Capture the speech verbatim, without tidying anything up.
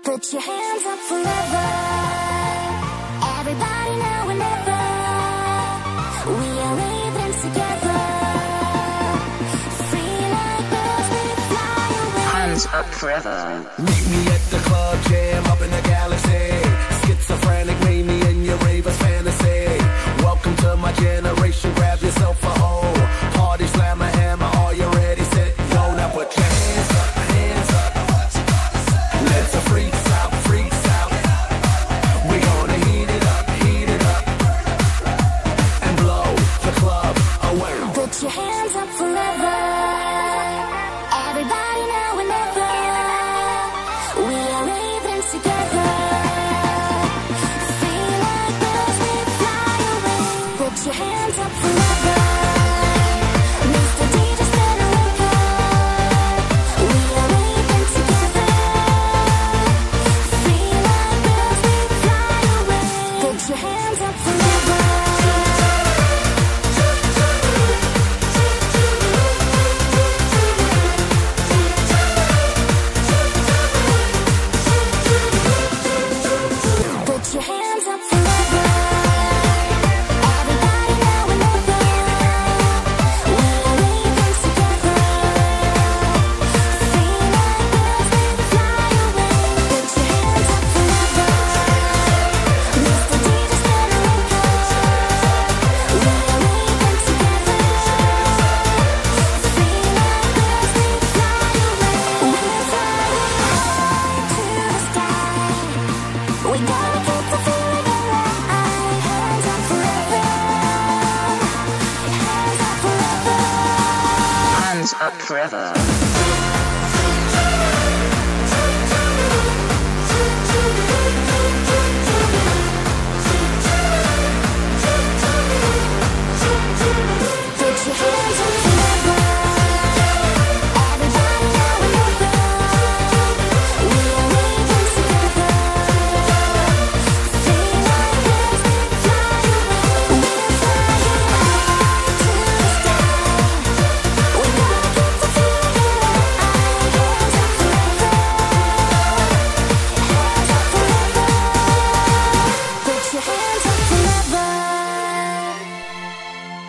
Put your hands up forever. Everybody now and never. We are living together. Free like birds, we fly away. Hands up forever. Meet me at the club, jam up in the galaxy. Schizophrenic mania in your raver's fantasy. Welcome to my generation, grab yourself a hole. Party slammer, hammer, are you ready? Set, go, now put your hands up, hands up. Let's a freaks out, freaks out. We gonna heat it up, heat it up. And blow the club away. Put your hands up forever. Everybody now and never. We are living together. Feel like birds, we fly away. Put your hands up forever. Mister D J, spin a record. We are living together. Feel like birds, we fly away. Put your hands up forever. Put your hands up forever. Everybody now and never. We are living together. Feel like birds, we fly away. Put your hands up forever. Mister D J, spin a record. We are living together. Feel like birds, we fly away. We're flying to the sky. We gotta keep the feeling alive. Hands up forever. Hands up forever. Hands up forever.